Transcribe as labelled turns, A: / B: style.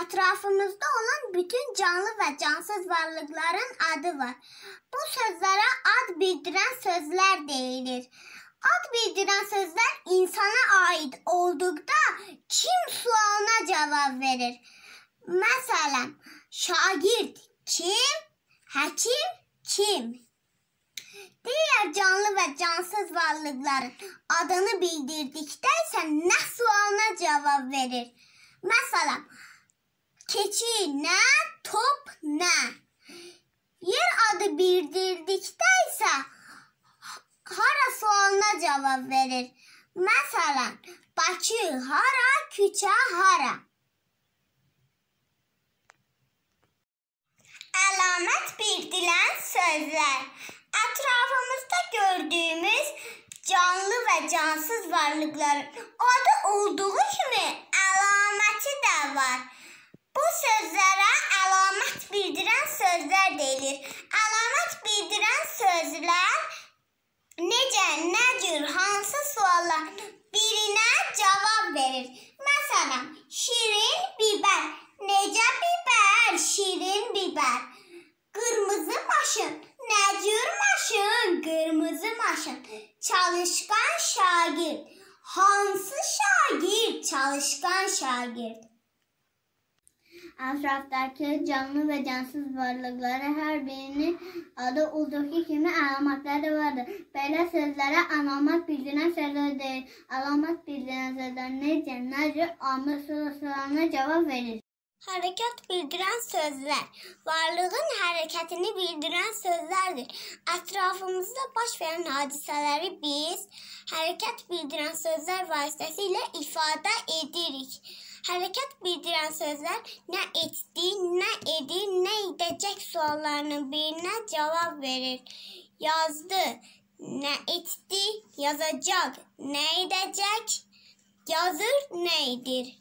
A: Ətrafımızda olan bütün canlı ve cansız varlıkların adı var. Bu sözlere ad bildiren sözler deyilir. Ad bildiren sözler insana ait oldukda kim sualına cevap verir? Mesela şagird kim? Həkim kim? Diğer canlı ve cansız varlıkların adını bildirdikdə isə nə sualına cevap verir? Mesela keçi ne? Top ne? Yer adı bildirdikdə isə hara sualına cevap verir? Mesela Bakı hara? Küçə hara? Əlamət bildiren sözler. Etrafımızda gördüğümüz canlı ve cansız varlıkların adı olduğu kimi əlaməti de var. Bu sözlere əlamət bildiren sözler deyilir. Əlamət bildiren sözler necə, nə cür, hansı suallar birine cevap verir. Mesela şirin biber. Necə biber? Şirin biber. Kırmızı maşın. Ne cür maşın? Kırmızı maşın. Çalışkan şagird. Hansı şagird? Çalışkan şagird.
B: Etraftaki canlı ve cansız varlıkları her birinin adı olduğu kimi əlamətləri vardır. Belə sözlərə əlamət bildiren sözler deyil. Əlamət bildiren sözler necə, nə cür, amil sualına cevap verir.
A: Hareket bildiren sözler, varlığın hareketini bildiren sözlerdir. Etrafımızda baş veren hadiseleri biz hareket bildiren sözler vasıtasıyla ifade edirik. Hareket bildiren sözler ne etdi, ne edir, ne edecek suallarının birine cevap verir. Yazdı, ne etdi, yazacak, ne edecek, yazır, ne edir.